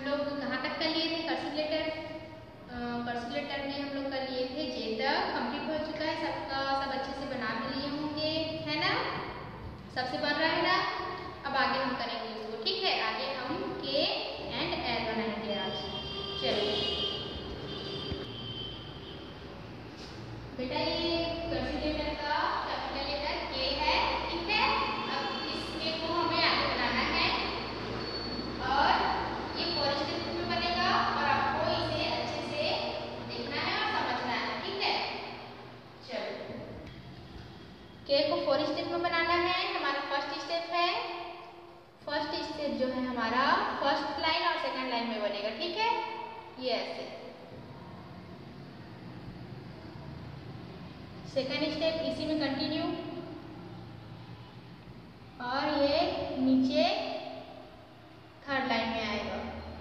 लोग कहाँ तक कर लिए थे कर्सिव लेटर? कर्सिव लेटर में हम लोग कर लिए थे जे तक। कंप्लीट हो चुका है सबका, सब अच्छे से बना भी लिए होंगे, है ना? सबसे बन रहा है ना? अब आगे हम करेंगे इसको, ठीक है? आगे हम के एंड एल बनाएंगे आज। चलिए बेटा, ये कर्सिव लेटर का कैपिटल लेटर के है, ठीक है? अब इस के को हमें आगे बनाना है और ये फोर स्टेप में बनेगा और आपको इसे अच्छे से देखना है और समझना है, ठीक है? चलो, के को फोर स्टेप में बनाना है। हमारा फर्स्ट स्टेप है, फर्स्ट स्टेप जो है हमारा फर्स्ट लाइन और सेकंड लाइन में बनेगा, ठीक है? ये ऐसे। सेकंड स्टेप इसी में कंटिन्यू और ये नीचे थर्ड लाइन में आएगा,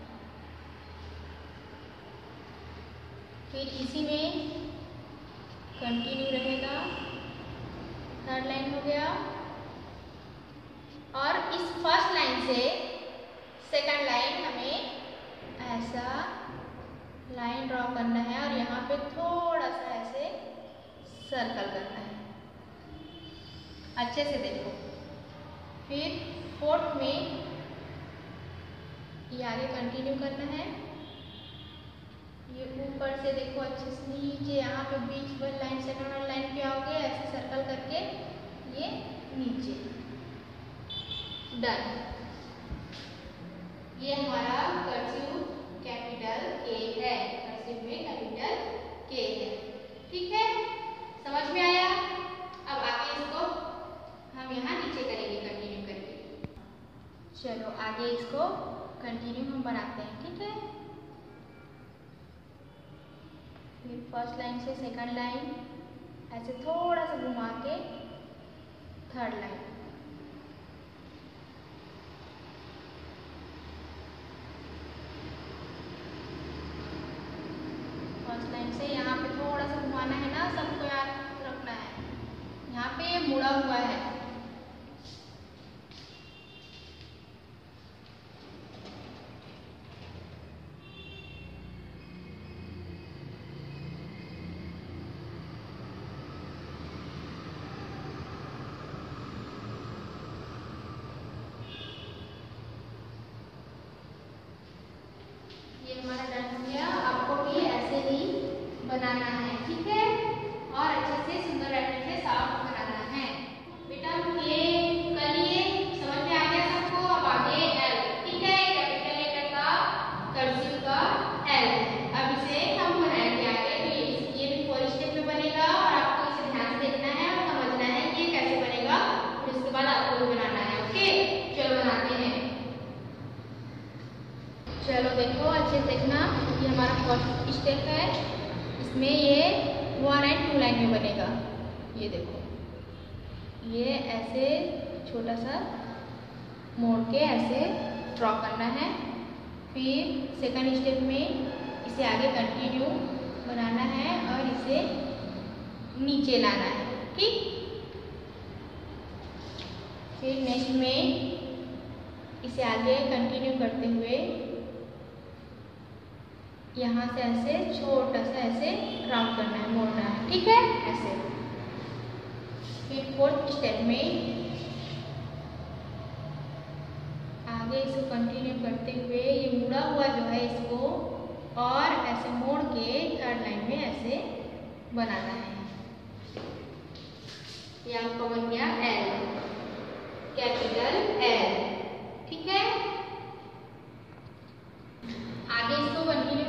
फिर इसी में कंटिन्यू रहेगा, थर्ड लाइन हो गया। और इस फर्स्ट लाइन से सेकंड लाइन हमें ऐसा लाइन ड्रॉ करना है और यहाँ पे थोड़ा सा ऐसे सर्कल करना है, अच्छे से देखो। फिर फोर्थ में ये आगे कंटिन्यू करना है, ये ऊपर से देखो अच्छे से नीचे, यहाँ पे बीच वाली लाइन सेकंड वाली लाइन पे आओगे, ऐसे सर्कल करके ये नीचे। डन। ये हमारा कर्सिव कैपिटल के है, कर्सिव में कैपिटल के है, ठीक है? समझ में आया? अब आगे इसको हम यहाँ नीचे करेंगे कंटिन्यू करके। चलो आगे इसको कंटिन्यू हम बनाते हैं, ठीक है? फिर फर्स्ट लाइन से सेकंड लाइन ऐसे थोड़ा सा घुमा के थर्ड लाइन, फर्स्ट लाइन से यहाँ पे थोड़ा सा घुमाना है ना, सबको याद रखना है। यहाँ पे ये मुड़ा हुआ है, ये हमारा डन हो गया। आपको भी ऐसे ही बनाना है, ठीक है? और अच्छे से सुंदर रहने से साफ बनाना है। बेटा ये कर लिए, समझ में आ गया सबको? अब आगे एल, ठीक है? कैपिटल लेटर का कर्सिव का एल। अब इसे हम बनाएंगे आगे, तो ये भी फोर स्टेप में बनेगा और आपको इसे ध्यान से देखना है और समझना है कि ये कैसे बनेगा, फिर उसके बाद आपको भी बनाना है, ओके? चलो बनाते हैं। चलो देखो, अच्छे से देखना, ये हमारा फर्स्ट स्टेप है, इसमें ये 1 एंड 2 लाइन में बनेगा। ये देखो, ये ऐसे छोटा सा मोड़ के ऐसे ड्रॉ करना है। फिर सेकंड स्टेप में इसे आगे कंटिन्यू बनाना है और इसे नीचे लाना है, ठीक? फिर नेक्स्ट में इसे आगे कंटिन्यू करते हुए यहाँ से ऐसे छोटा सा ऐसे राउंड करना है, मोड़ना है, ठीक है? ऐसे। फिर फोर्थ स्टेप में आगे इसको कंटिन्यू करते हुए ये मुड़ा हुआ जो है इसको और ऐसे मोड़ के थर्ड लाइन में ऐसे बनाना है। ये आपका बन गया एल, कैपिटल एल, ठीक है? आगे इसको कंटिन्यू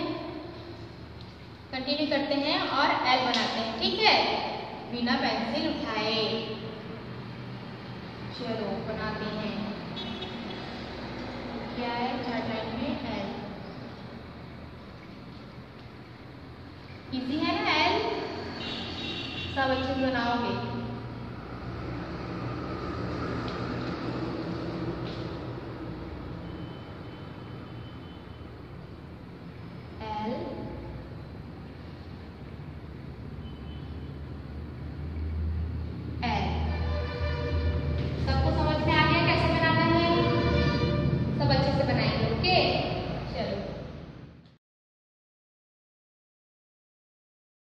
करते हैं और एल बनाते हैं, ठीक है? बिना पेंसिल उठाए। चलो बनाते हैं। क्या है थर्ड लाइन में एल? इजी है ना एल? सब अच्छे से बनाओगे।